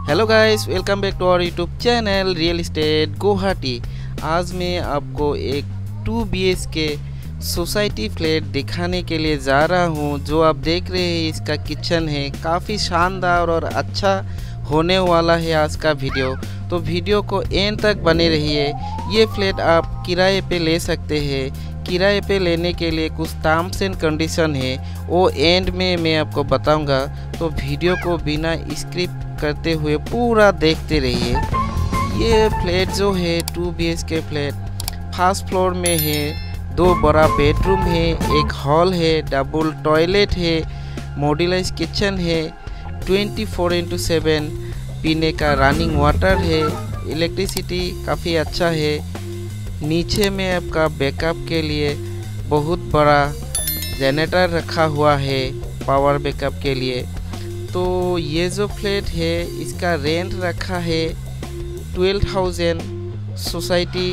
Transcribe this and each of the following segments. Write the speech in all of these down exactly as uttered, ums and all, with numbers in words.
Hello guys, welcome back to our YouTube channel real estate Guwahati. आज मैं आपको एक two B H K society flat दिखाने के लिए जा रहा हूं। जो आप देख रहे हैं इसका किचन है, काफ़ी शानदार और अच्छा होने वाला है आज का वीडियो। तो वीडियो को एंड तक बने रहिए। ये फ्लैट आप किराए पे ले सकते हैं। किराए पे लेने के लिए कुछ टर्म्स एंड कंडीशन है, वो एंड में मैं आपको बताऊंगा। तो वीडियो को बिना स्क्रिप्ट करते हुए पूरा देखते रहिए। ये फ्लैट जो है two B H K flat first floor में है। दो बड़ा बेडरूम है, एक हॉल है, डबल टॉयलेट है, मॉड्यूलर किचन है, ट्वेंटी फोर इंटू सेवन पीने का रनिंग वाटर है, इलेक्ट्रिसिटी काफ़ी अच्छा है। नीचे में आपका बैकअप के लिए बहुत बड़ा जनरेटर रखा हुआ है पावर बैकअप के लिए। तो ये जो फ्लैट है इसका रेंट रखा है twelve thousand, society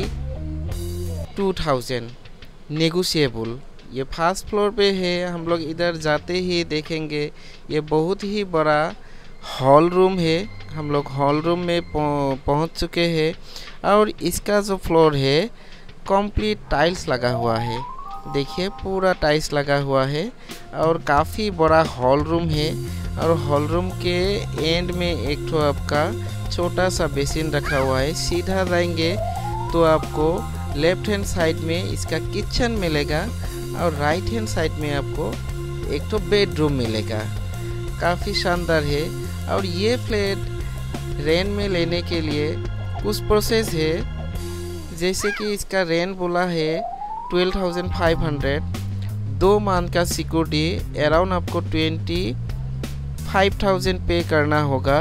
two thousand, negotiable. ये फर्स्ट फ्लोर पे है। हम लोग इधर जाते ही देखेंगे ये बहुत ही बड़ा हॉल रूम है। हम लोग हॉल रूम में पहुंच चुके हैं और इसका जो फ्लोर है कंप्लीट टाइल्स लगा हुआ है। देखिए पूरा टाइल्स लगा हुआ है और काफ़ी बड़ा हॉल रूम है। और हॉल रूम के एंड में एक तो आपका छोटा सा बेसिन रखा हुआ है। सीधा जाएंगे तो आपको लेफ्ट हैंड साइड में इसका किचन मिलेगा और राइट हैंड साइड में आपको एक तो बेडरूम मिलेगा। काफ़ी शानदार है। और ये फ्लैट रेंट में लेने के लिए कुछ प्रोसेस है, जैसे कि इसका रेंट बोला है ट्वेल्व थाउजेंड फाइव हंड्रेड। दो मंथ का सिक्योरिटी अराउंड आपको ट्वेंटी फाइव थाउजेंड पे करना होगा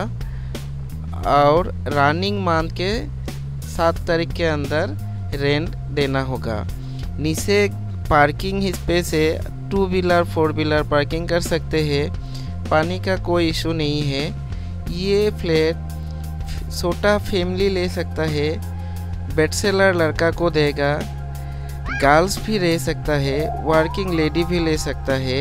और रनिंग मंथ के सात तारीख के अंदर रेंट देना होगा। नीचे पार्किंग स्पेस है, two wheeler four wheeler parking कर सकते हैं। पानी का कोई इशू नहीं है। ये फ्लैट छोटा फैमिली ले सकता है, बैचलर लड़का को देगा, गर्ल्स भी रह सकता है, वर्किंग लेडी भी ले सकता है।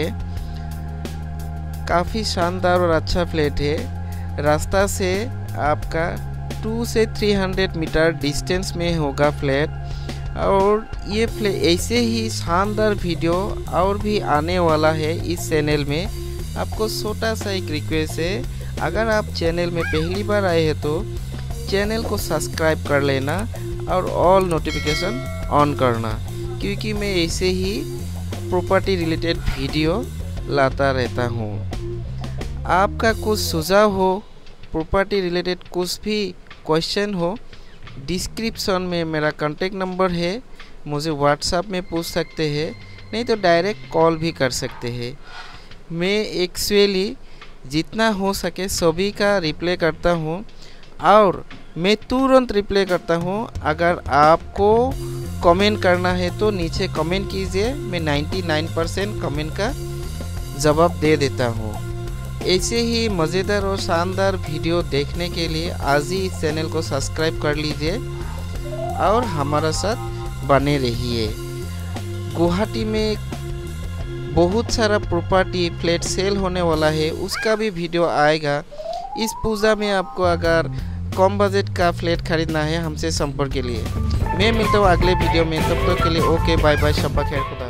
काफ़ी शानदार और अच्छा फ्लैट है। रास्ता से आपका टू से थ्री हंड्रेड मीटर डिस्टेंस में होगा फ्लैट। और ये फ्लैट ऐसे ही शानदार वीडियो और भी आने वाला है इस चैनल में। आपको छोटा सा एक रिक्वेस्ट है, अगर आप चैनल में पहली बार आए हैं तो चैनल को सब्सक्राइब कर लेना और ऑल नोटिफिकेशन ऑन करना, क्योंकि मैं ऐसे ही प्रॉपर्टी रिलेटेड वीडियो लाता रहता हूँ। आपका कुछ सुझाव हो, प्रॉपर्टी रिलेटेड कुछ भी क्वेश्चन हो, डिस्क्रिप्शन में मेरा कॉन्टेक्ट नंबर है, मुझे व्हाट्सएप में पूछ सकते हैं, नहीं तो डायरेक्ट कॉल भी कर सकते हैं। मैं एक्चुअली जितना हो सके सभी का रिप्लाई करता हूँ और मैं तुरंत रिप्लाई करता हूँ। अगर आपको कमेंट करना है तो नीचे कमेंट कीजिए, मैं निन्यानवे परसेंट कमेंट का जवाब दे देता हूँ। ऐसे ही मज़ेदार और शानदार वीडियो देखने के लिए आज ही इस चैनल को सब्सक्राइब कर लीजिए और हमारा साथ बने रहिए। गुवाहाटी में बहुत सारा प्रॉपर्टी फ्लैट सेल होने वाला है, उसका भी वीडियो आएगा। इस पूजा में आपको अगर कम बजट का फ्लैट खरीदना है हमसे संपर्क के लिए। मैं मिलता हूँ अगले वीडियो में, तब तक के लिए ओके बाय बाय, शब्बा खैर खुदा।